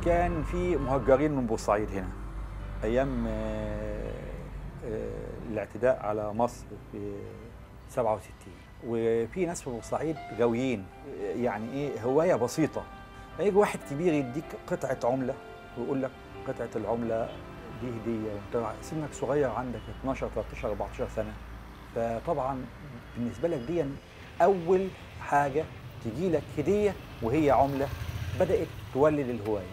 كان في مهجرين من بورسعيد هنا ايام الاعتداء على مصر في 67. وفي ناس في بورسعيد غاويين، يعني ايه، هوايه بسيطه. فيجي واحد كبير يديك قطعه عمله ويقول لك قطعه العمله دي هديه، وانت سنك صغير، عندك 12 13 14 سنه. فطبعا بالنسبه لك دي اول حاجه تجي لك هديه وهي عمله، بدات تولد الهوايه.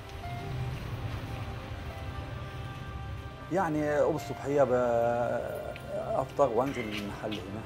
يعني قوم الصبحيه افطر وانزل المحل هنا.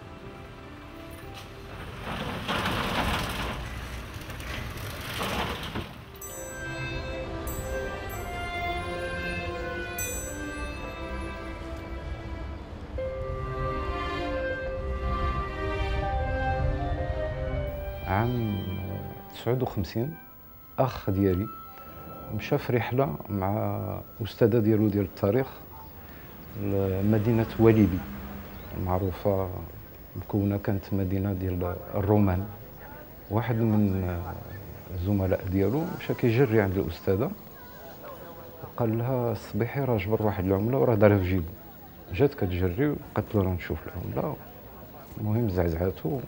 عام 59 اخ ديالي مشى في رحله مع استاذه ديالو ديال التاريخ لمدينه وليبي المعروفه، مكونه كانت مدينه ديال الرومان. واحد من الزملاء ديالو مشى كيجري عند الاستاذه وقال لها الصبيحي راه جبر واحد العمله وراه دارها في جيبو. جات كتجري وقالت له راه نشوف العمله. المهم زعزعاتو.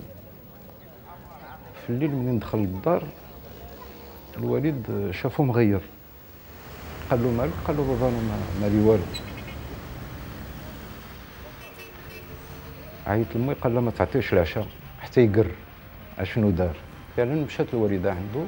في الليل منين دخل للدار الوالد شافو مغير، قال له مالك؟ قال له بابا انا مالي والو. عيط لمي قال لها ما تعطيوش العشاء حتى يقر اشنو دار. فعلا مشات الوالده عنده،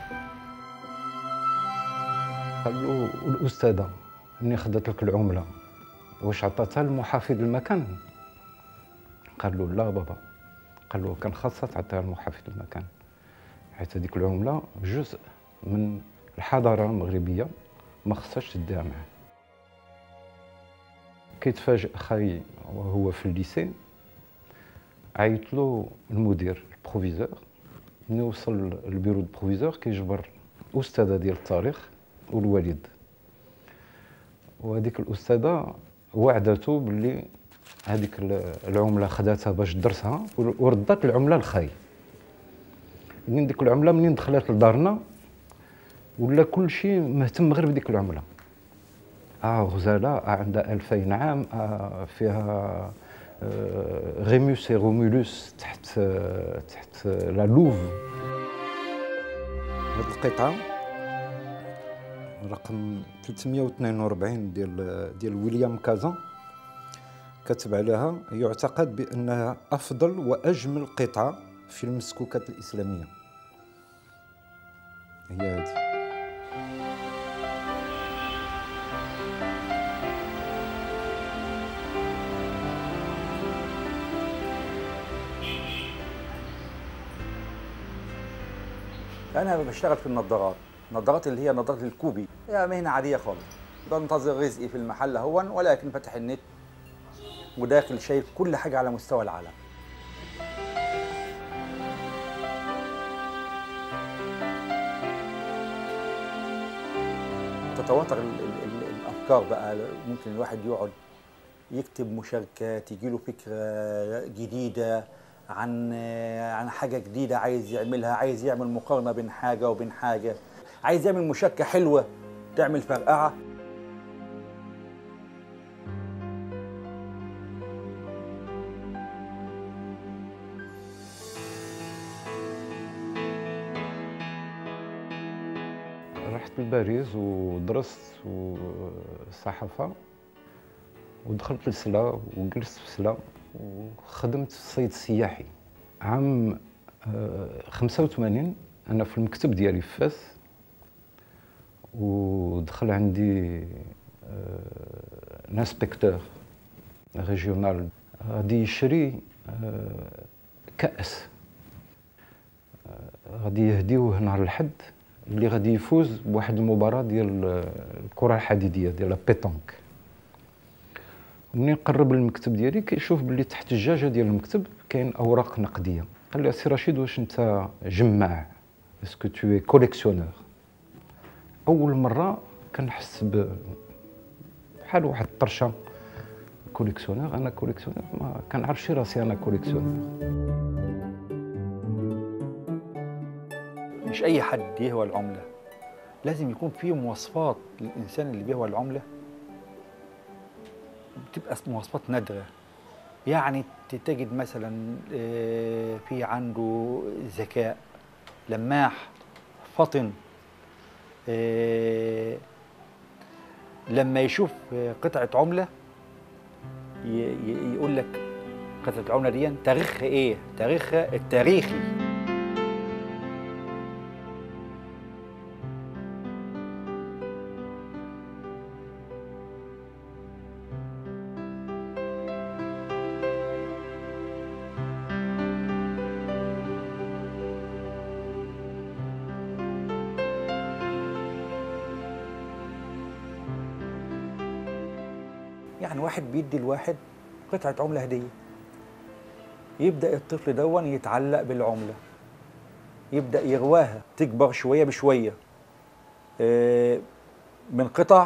قال له الاستاذه منين خدات لك العمله واش عطاتها لمحافظ المكان؟ قال له لا بابا. قال له كان خاصها تعطيها لمحافظ المكان، حيت هذيك العمله جزء من الحضاره المغربيه ما خصهاش تديها معاه. كيتفاجئ خاي وهو في الليسي، عيط له المدير البروفيزور. ملي وصل البيرو البروفيزور كيجبر استاذه ديال التاريخ والوالد، وهذيك الاستاذه وعدته باللي هذيك العمله خداتها باش درسها وردات العمله لخاي. منين ديك العمله منين دخلت لدارنا ولا كل شيء مهتم غير بديك العمله. غزاله عندها 2000 عام، فيها غيموس رومولوس تحت لا لوف. هاد القطعه رقم 342 ديال ويليام كازان كتب عليها يعتقد بانها افضل واجمل قطعه في المسكوكات الاسلاميه. هي هذه. انا بشتغل في النظارات اللي هي نظارة الكوبي، هي مهنه عاديه خالص. بنتظر رزقي في المحل هون، ولكن فتح النت وداخل شايف كل حاجه على مستوى العالم. تتواتر الافكار بقى. ممكن الواحد يقعد يكتب مشاركه، تيجي له فكره جديده عن حاجه جديده عايز يعملها، عايز يعمل مقارنه بين حاجه وبين حاجه، عايز يعمل مشاركه حلوه تعمل فرقعه. رحت لباريس ودرست الصحافه ودخلت لسلا وجلست في سلا وخدمت في الصيد السياحي. عام 85 انا في المكتب ديالي في فاس، ودخل عندي انسبكتور ريجيونال غادي يشري كأس غادي يهديوه نهار الحد اللي غادي يفوز بواحد المباراة ديال الكرة الحديدية ديال البيتونك. منين قرب للمكتب ديالي كيشوف باللي تحت الجاجة ديال المكتب كاين أوراق نقدية. قال لي سي رشيد واش انت جماع؟ اسكو تو اي كوليكسيونور؟ أول مرة كنحس بحال واحد الطرشة. كوليكسيونور؟ أنا كوليكسيونور؟ ما كنعرفش راسي أنا كوليكسيونور. مش اي حد يهوى العمله، لازم يكون في مواصفات للإنسان اللي بيهوى العملة، بتبقى مواصفات نادرة. يعني تجد مثلا في عنده ذكاء، لماح، فطن، لما يشوف قطعة عملة يقول لك قطعة العملة دي تاريخها ايه؟ تاريخها التاريخي. يعني واحد بيدي الواحد قطعة عملة هدية، يبدأ الطفل دون يتعلق بالعملة، يبدأ يغواها، تكبر شوية بشوية من قطع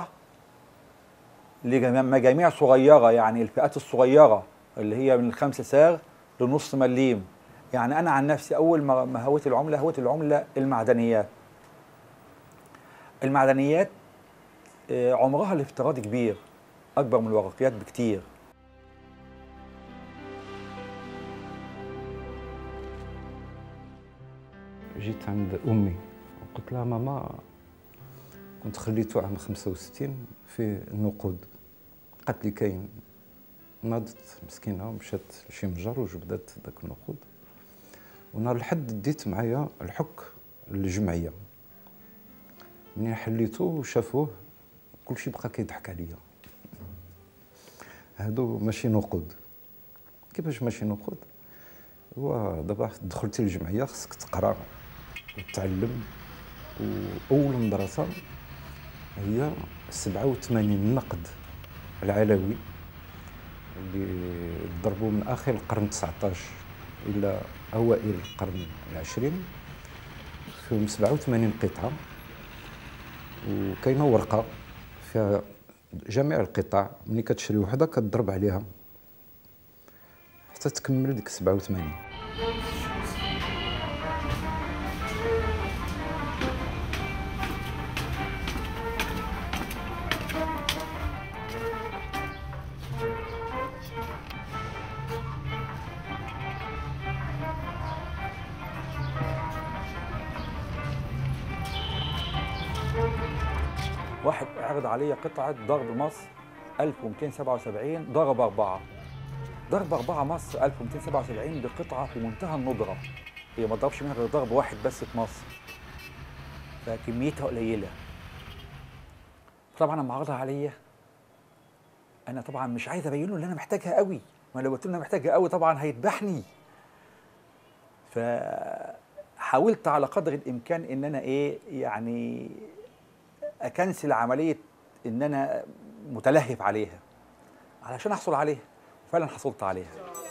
لمجاميع صغيرة، يعني الفئات الصغيرة اللي هي من 5 ساغ لنص مليم. يعني أنا عن نفسي أول ما هويت العملة، هويت العملة المعدنيات. المعدنيات عمرها الافتراضي كبير، أكبر من الورقيات بكتير. جيت عند أمي وقلت لها ماما كنت خليته عام 65 في النقود. قالت لي كاين. ناضت مسكينة ومشات لشي متجر وجبدات داك النقود، ونهار الحد ديت معايا الحك للجمعية. منين حليته وشافوه كلشي بقى كيضحك عليا، هادو ماشي نقود. كيفاش ماشي نقود؟ هو دابا دخلتي للجمعية خصك تقرا وتتعلم، وأول مدرسة هي 87 نقد العلوي اللي ضربوا من آخر القرن 19 إلى أوائل القرن العشرين، فيهم 87 قطعة، وكاينة ورقة فيها جميع القطع. ملي كتشري وحدة كتضرب عليها حتى تكمل ديك 87. واحد عرض عليا قطعة ضرب مصر 1277 ضرب 4. ضرب 4 مصر 1277 دي قطعة في منتهى الندرة، هي ما ضربش منها غير ضرب واحد بس في مصر، فكميتها قليلة. طبعا لما عرضها عليا أنا طبعا مش عايز أبين له إن أنا محتاجها قوي، ما لو قلت له أنا محتاجها قوي طبعا هيذبحني. فحاولت على قدر الإمكان إن أنا يعني أكنسل عملية إن أنا متلهف عليها علشان أحصل عليها. فعلا حصلت عليها.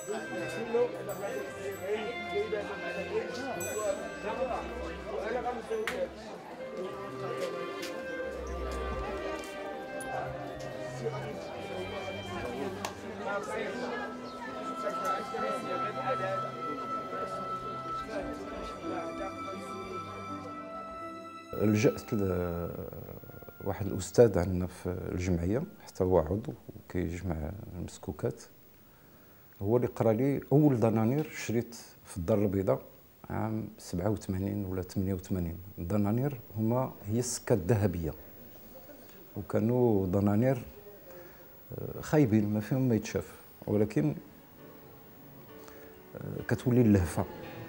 لجأت واحد الأستاذ عندنا في الجمعية، حتى هو عضو وكيجمع المسكوكات. هو اللي قرا لي أول دنانير شريت في الدار البيضاء عام 87 ولا 88. الدنانير هي السكة الذهبية، وكانوا دنانير خايبين ما فيهم ما يتشاف، ولكن كتولي اللهفة.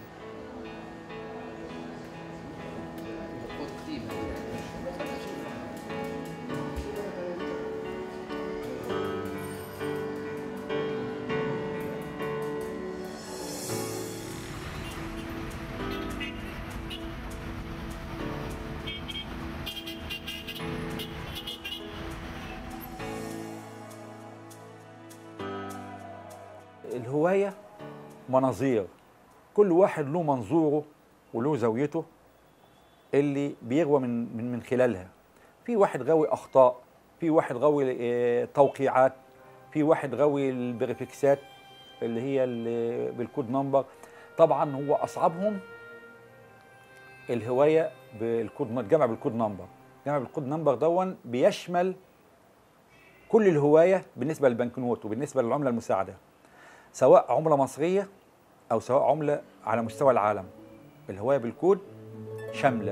الهواية مناظير، كل واحد له منظوره وله زاويته اللي بيغوى من خلالها. في واحد غاوي أخطاء، في واحد غاوي توقيعات، في واحد غاوي البريفكسات اللي هي بالكود نمبر. طبعا هو أصعبهم الهواية بالكود، الجمع بالكود نمبر، جامع بالكود نمبر دون بيشمل كل الهوايه بالنسبه للبنكنوت وبالنسبه للعمله المساعده، سواء عمله مصريه او سواء عمله على مستوى العالم. الهوايه بالكود شامله.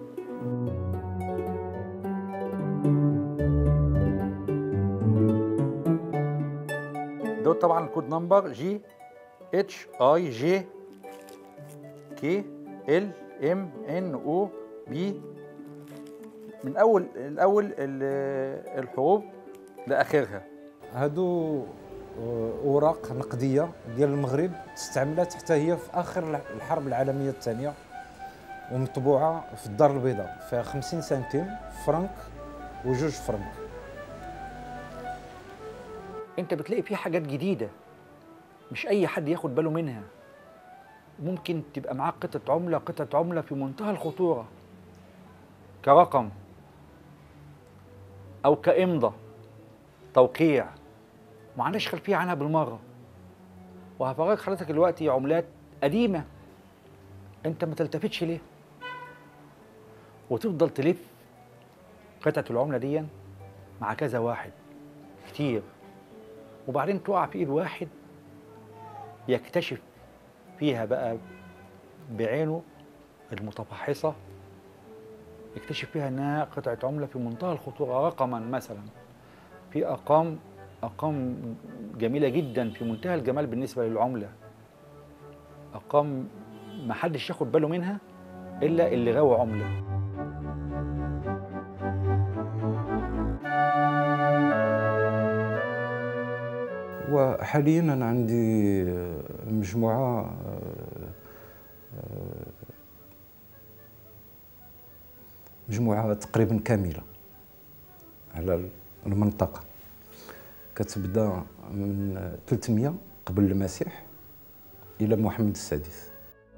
دول طبعا الكود نمبر جي اتش اي جي كي ال ام ان او بي، من الاول الحروف لاخرها. هادو اوراق نقديه ديال المغرب استعملت حتى هي في اخر الحرب العالميه الثانيه، ومطبوعه في الدار البيضاء، فيها 50 سنتيم فرنك وجوج فرنك. انت بتلاقي فيه حاجات جديده مش اي حد ياخد باله منها. ممكن تبقى معاك قطعه عمله في منتهى الخطوره كرقم او كامضه توقيع، ما عندناش خلفيه عنها بالمره. وهفرجك حضرتك دلوقتي عملات قديمه انت ما تلتفتش ليه، وتفضل تلف قطعه العمله دي مع كذا واحد كتير، وبعدين تقع في ايد واحد يكتشف فيها بقى بعينه المتفحصه، يكتشف فيها انها قطعه عمله في منتهى الخطوره. رقما مثلا في ارقام جميله جدا في منتهى الجمال بالنسبه للعمله، ارقام ما حدش ياخد باله منها الا اللي غاوي عمله. وحاليا انا عندي مجموعه تقريبا كامله على المنطقه، كتبدا من 300 قبل المسيح الى محمد السادس.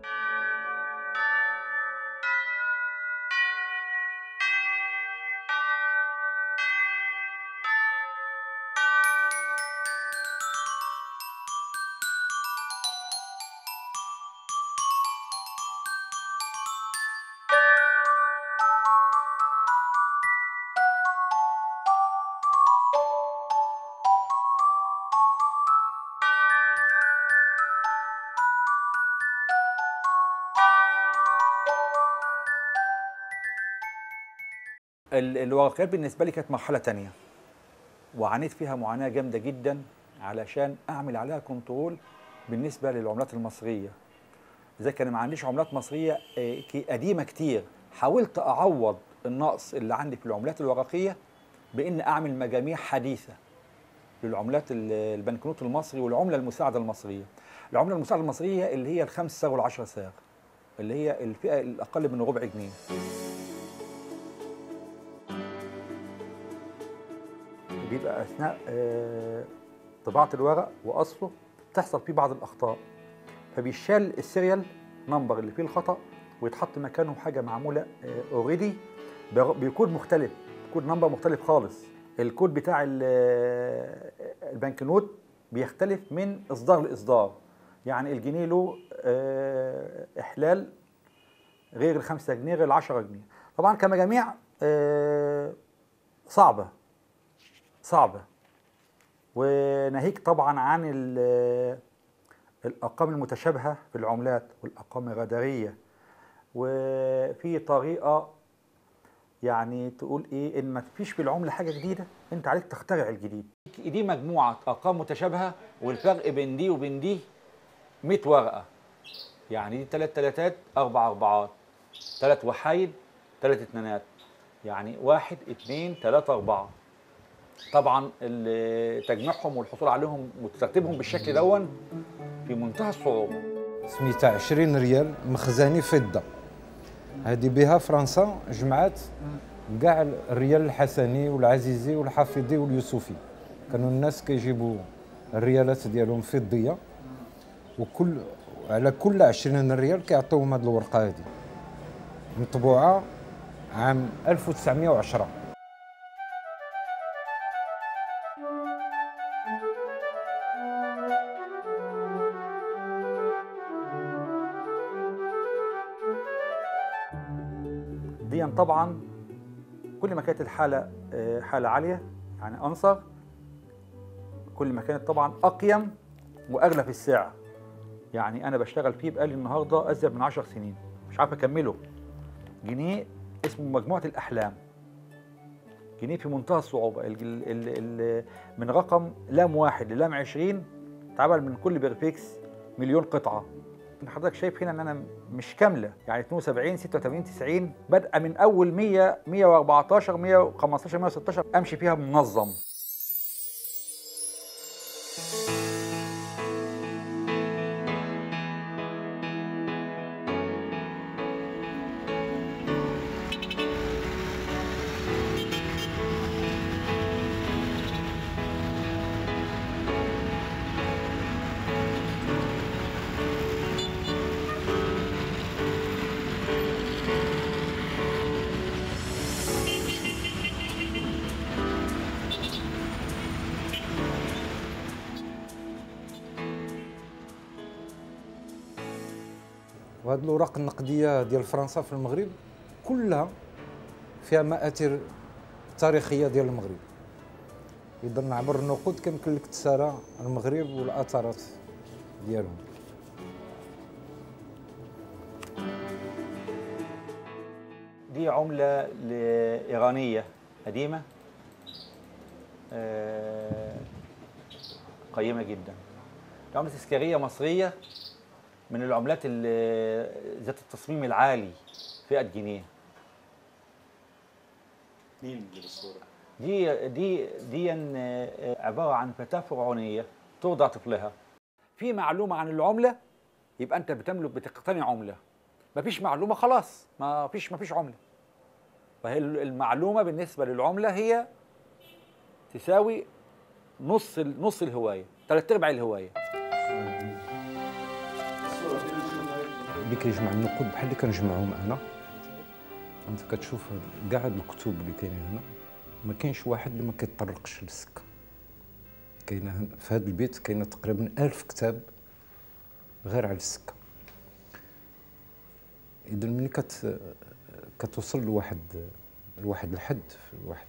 الورقيات بالنسبه لي كانت مرحله تانية، وعانيت فيها معاناه جامده جدا علشان اعمل عليها كنترول بالنسبه للعملات المصريه. اذا كان ما عنديش عملات مصريه قديمه كتير، حاولت اعوض النقص اللي عندي في العملات الورقيه بان اعمل مجاميع حديثه للعملات البنكنوت المصري والعمله المساعده المصريه. العمله المساعده المصريه اللي هي ال5 صاغ وال10 صاغ، اللي هي الفئه الاقل من ربع جنيه. بيبقى اثناء طباعه الورق وقصه تحصل فيه بعض الاخطاء، فبيشال السيريال نمبر اللي فيه الخطا ويتحط مكانه حاجه معموله اوريدي بكود مختلف، كود نمبر مختلف خالص. الكود بتاع البنكنوت بيختلف من اصدار لاصدار، يعني الجنيه له احلال غير ال5 جنيه غير ال10 جنيه. طبعا كمجاميع صعبه وناهيك طبعا عن الارقام المتشابهه في العملات والارقام الغدريه. وفي طريقه يعني تقول ايه ان ما فيش في العمله حاجه جديده، انت عليك تخترع الجديد. دي مجموعه ارقام متشابهه والفرق بين دي وبين دي 100 ورقه، يعني دي 3 تلاتات 4 أربعات، 3 وحايد 3 اتنينات، يعني 1 2 3 4. طبعا تجميعهم والحصول عليهم وترتيبهم بالشكل دون في منتهى الصعوبه. سميتها 20 ريال مخزاني فضه، هذه بها فرنسا جمعات كاع الريال الحسني والعزيزي والحافظي واليوسفي. كانوا الناس كيجيبوا الريالات ديالهم فضيه، وكل على كل 20 ريال كيعطيوهم هذه الورقه هذه، مطبوعه عام 1910. دي طبعا كل ما كانت الحالة حالة عالية يعني أنصر، كل ما كانت طبعا أقيم وأغلى في السعر. يعني أنا بشتغل فيه بقالي النهاردة أزيد من 10 سنين، مش عارف أكمله. جنيه اسمه مجموعة الأحلام، جنيه في منتهى الصعوبة. من رقم لام 1 للام 20 اتعمل من كل برفكس مليون قطعة. حضرتك شايف هنا ان انا مش كامله، يعني 72 86 90 بادئه من اول 100 114 115 116 امشي فيها منظم. وهذه الأوراق النقدية ديال فرنسا في المغرب كلها فيها مآثر تاريخية ديال المغرب. إذا عبر النقود كيمكن لك تسارى المغرب والأثارات ديالهم. دي عملة إيرانية قديمة قيمة جدا. عملة تذكارية مصرية من العملات ذات التصميم العالي، فئة جنيه. مين اللي بالصورة؟ دي عبارة عن فتاة فرعونية ترضع طفلها. في معلومة عن العملة يبقى أنت بتقتني عملة. مفيش معلومة خلاص مفيش عملة. فهي المعلومة بالنسبة للعملة هي تساوي نص الهواية، 3/4 الهواية. اللي كيجمع النقود بحال اللي كنجمعهم انا، انت كتشوف كاع هاد الكتب اللي كاينين هنا ما كاينش واحد اللي ما كيتطرقش للسكه. كاينه في هذا البيت كاينه تقريبا 1000 كتاب غير على السكه. اذا ملي كتوصل لواحد الحد، لواحد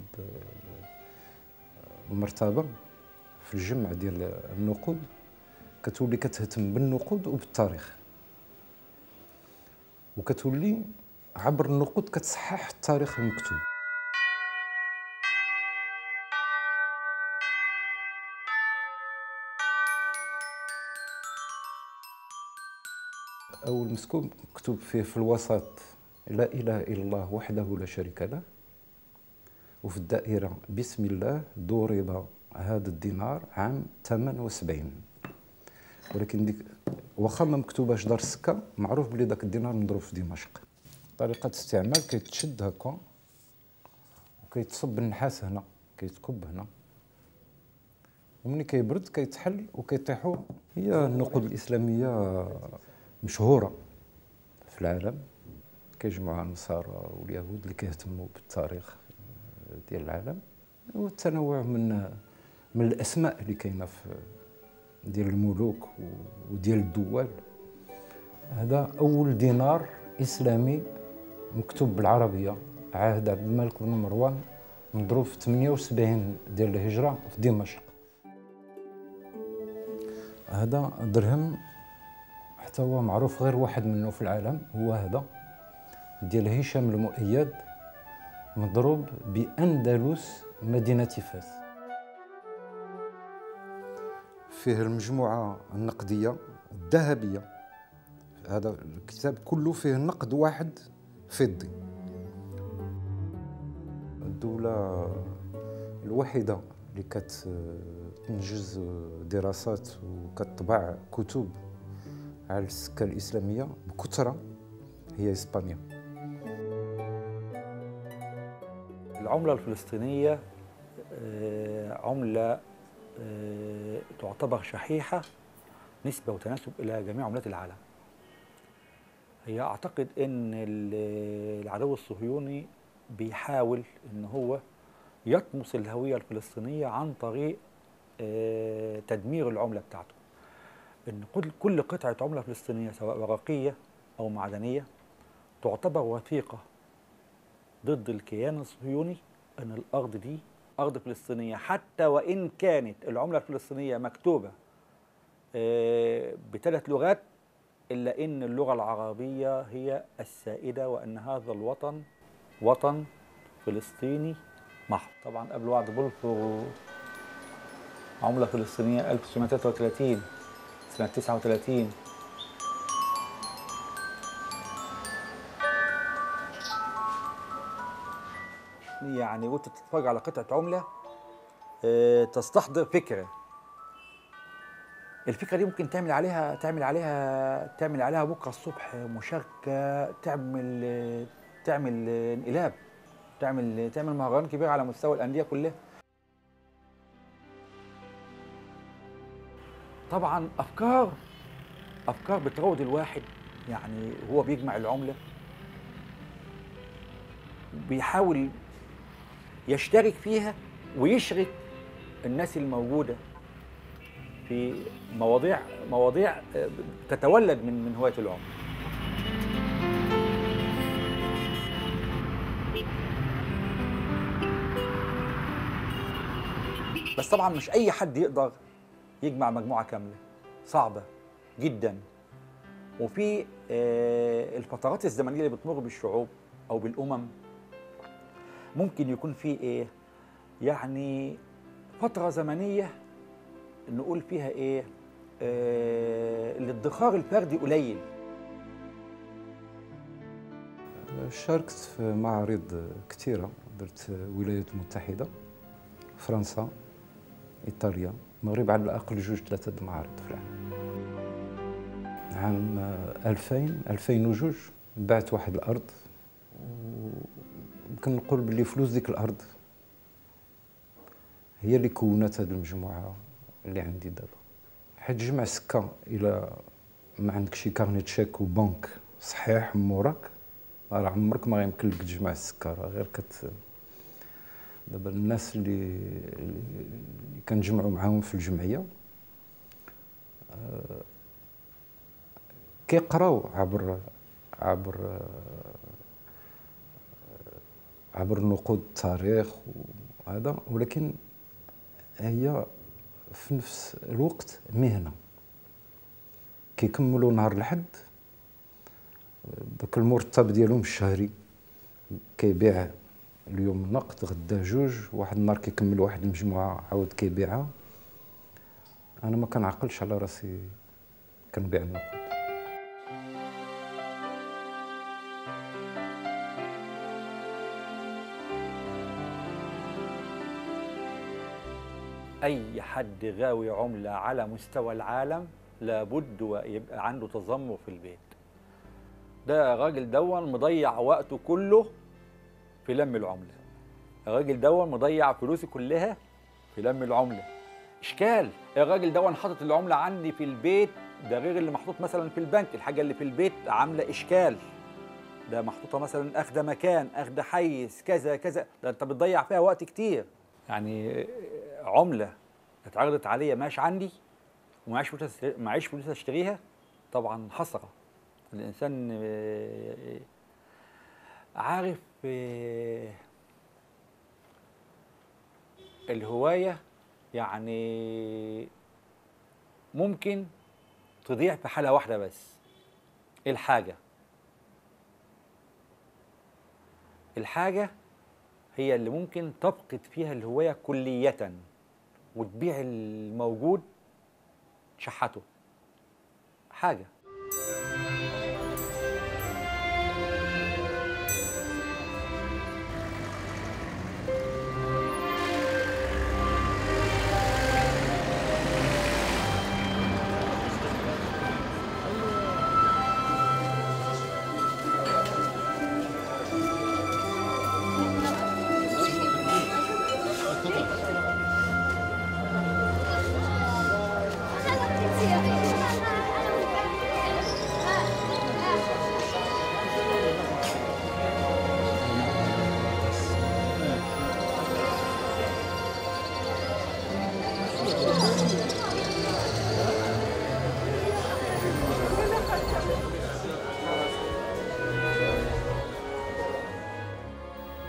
المرتبه في الجمع ديال النقود، كتولي كتهتم بالنقود وبالتاريخ، وكتولي عبر النقود كتصحح التاريخ المكتوب. أول مسكوب مكتوب فيه في الوسط لا إله إلا الله وحده لا شريك له، وفي الدائرة بسم الله ضرب هذا الدينار عام 78. ولكن ديك واخا ما مكتوباش دار السكه، معروف بلي داك الدينار مضروب في دمشق. طريقه استعمال كيتشد هكا وكيتصب النحاس هنا، كيتكب هنا، ومني كيبرد كيتحل وكيطيحوا. هي النقود الاسلاميه مشهوره في العالم، كيجمعوها النصارى واليهود اللي كيهتموا بالتاريخ ديال العالم، والتنوع من الاسماء اللي كاينه في ديال الملوك وديال الدول. هذا أول دينار إسلامي مكتوب بالعربية، عهد عبد الملك بن مروان، مضروب في 78 ديال الهجرة في دمشق. هذا درهم حتى هو معروف غير واحد منه في العالم، هو هذا ديال هشام المؤيد، مضروب بأندلس مدينة فاس. فيه المجموعة النقدية الذهبية. هذا الكتاب كله فيه نقد واحد فضي. الدولة الوحيدة اللي كتنجز دراسات وكتطبع كتب على السكة الإسلامية بكثرة هي إسبانيا. العملة الفلسطينية عملة تعتبر شحيحة نسبة وتناسب إلى جميع عملات العالم. هي أعتقد أن العدو الصهيوني بيحاول أن هو يطمس الهوية الفلسطينية عن طريق تدمير العملة بتاعته. أن كل قطعة عملة فلسطينية سواء ورقية أو معدنية تعتبر وثيقة ضد الكيان الصهيوني ان الارض دي ارض فلسطينيه، حتى وان كانت العمله الفلسطينيه مكتوبه ب3 لغات، الا ان اللغه العربيه هي السائده، وان هذا الوطن وطن فلسطيني محض. طبعا قبل وعد بلفور عمله فلسطينيه 1933 سنه 39. يعني وانت بتتفرج على قطعه عمله تستحضر فكره. الفكره دي ممكن تعمل عليها بكره الصبح مشاركه، تعمل انقلاب، تعمل مهرجان كبير على مستوى الانديه كلها. طبعا افكار بتراود الواحد، يعني هو بيجمع العمله بيحاول يشترك فيها ويشرك الناس الموجوده في مواضيع تتولد من هوايه العمله. بس طبعا مش اي حد يقدر يجمع مجموعه كامله، صعبه جدا. وفي الفترات الزمنيه اللي بتمر بالشعوب او بالامم ممكن يكون في يعني فتره زمنيه نقول فيها الادخار الفردي قليل. شاركت في معارض كثيرة، درت الولايات المتحدة، فرنسا، إيطاليا، المغرب، على الأقل 2-3 معارض في العام. عام 2002 بعت واحد الأرض، ويمكن نقول باللي فلوس ديك الأرض هي اللي كونت هذه المجموعة اللي عندي دابا. حيت جمع سكة إلا ما عندك شي كارنيت شيك وبنك صحيح موراك، راه عمرك ما غيمكن لك تجمع السكة. راه غير دابا الناس اللي كنجمعوا معاهم في الجمعية كيقراو عبر نقود التاريخ وهذا، ولكن هي في نفس الوقت مهنة. كيكملوا نهار الحد داك المرتب ديالهم الشهري، كيبيع اليوم نقد، غدا جوج، واحد النهار كيكمل واحد المجموعة عاود كيبيعها. أنا ما كنعقلش على راسي كنبيع النقد. أي حد غاوي عملة على مستوى العالم لابد ويبقى عنده تذمر في البيت. ده الراجل دون مضيع وقته كله في لم العملة، الراجل دون مضيع فلوسي كلها في لم العملة. إشكال، الراجل دون حاطط العملة عندي في البيت، ده غير اللي محطوط مثلا في البنك. الحاجة اللي في البيت عاملة إشكال، ده محطوطة مثلا أخدة مكان، أخدة حيز، كذا كذا، ده أنت بتضيع فيها وقت كتير. يعني عملة اتعرضت عليا ماش عندي ومعيش فلوس اشتريها، طبعا حسرة. الإنسان عارف الهواية يعني ممكن تضيع في حالة واحدة بس. الحاجة هي اللي ممكن تفقد فيها الهواية كلية وتبيع الموجود تشحته. حاجة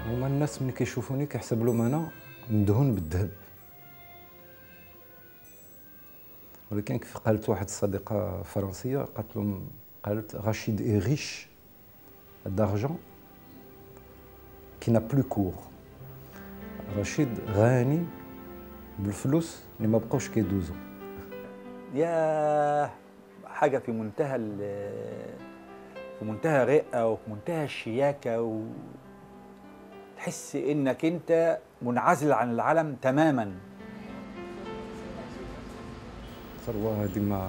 هما الناس ملي كيشوفوني كيحسب لهم انا مدهون بالذهب، ولكن كيف قالت واحد الصديقه فرنسيه قالت رشيد اي ريش دارجون كي نا بلو كور. رشيد غني بالفلوس اللي ما بقاوش كيدوزو. يا حاجه في منتهى الرقه وفي منتهى الشياكه، وتحس انك انت منعزل عن العالم تماما. ثروه هذه ما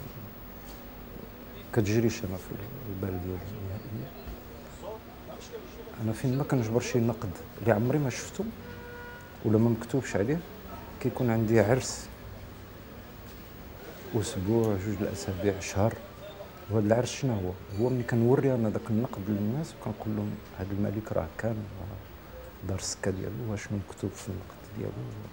كتجريش انا في البال ديالي نهائيا. انا فين ما كنجبر شي نقد اللي عمري ما شفتو ولا ما مكتوبش عليه، كيكون عندي عرس اسبوع، 2 الاسابيع، شهر، وهذا العرس شنو هو ملي كنوري انا داك النقد للناس وكنقول لهم هذا الملك راه كان دار السكه ديالو واشنو مكتوب في النقد ديالو.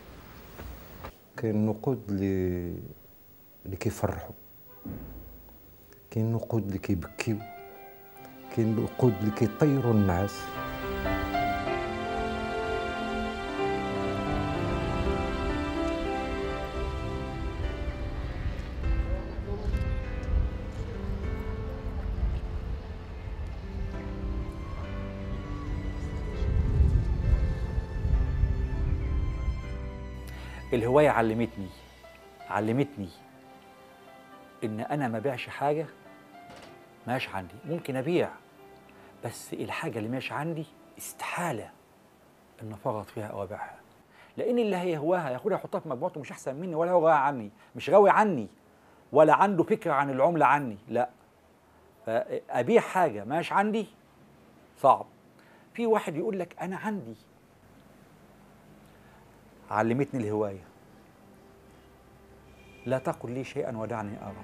كاين نقود اللي كيفرحوا، كاين نقود اللي كيبكيو، كاين نقود اللي كيطيروا النعاس. الهوايه علمتني ان انا ما بيعش حاجه ماش عندي. ممكن ابيع، بس الحاجه اللي ماش عندي استحاله ان افرط فيها او ابيعها، لان اللي هيهواها ياخدها يحطها في مجموعته مش احسن مني، ولا هو عني، مش غاوي عني، ولا عنده فكره عن العمله عني، لا. فابيع حاجه ماش عندي صعب. في واحد يقول لك انا عندي. علمتني الهوايه لا تقل لي شيئا ودعني ارى.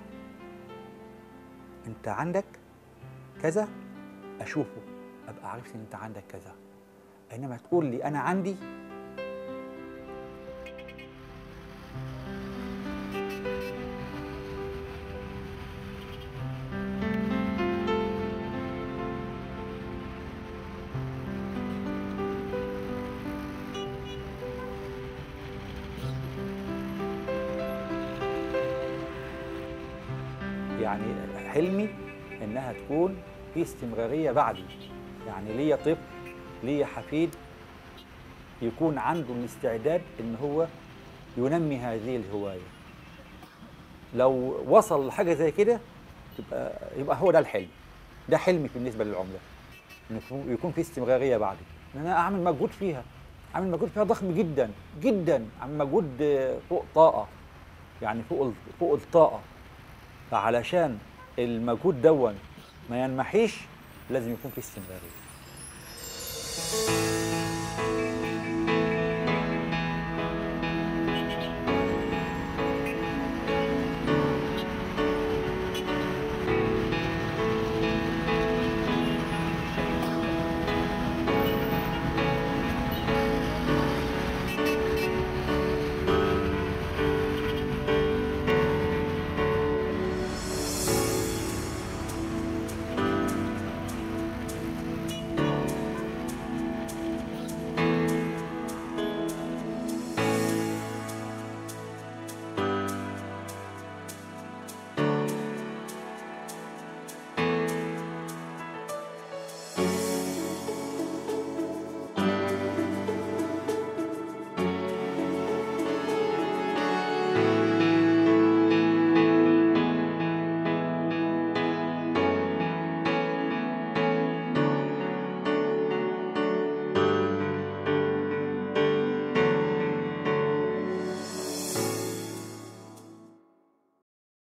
انت عندك كذا اشوفه ابقى عرفت ان انت عندك كذا، انما تقول لي انا عندي. يعني حلمي انها تكون في استمراريه بعدي، يعني ليا طفل، ليا حفيد يكون عنده الاستعداد ان هو ينمي هذه الهوايه. لو وصل لحاجه زي كده يبقى هو ده الحلم. ده حلمي بالنسبه للعمله، ان يكون في استمراريه بعدي، ان انا اعمل مجهود فيها، اعمل مجهود فيها ضخم جدا جدا، اعمل مجهود فوق طاقه، يعني فوق الطاقه. فعلشان المجهود دون ما ينمحيش لازم يكون في استمراريه.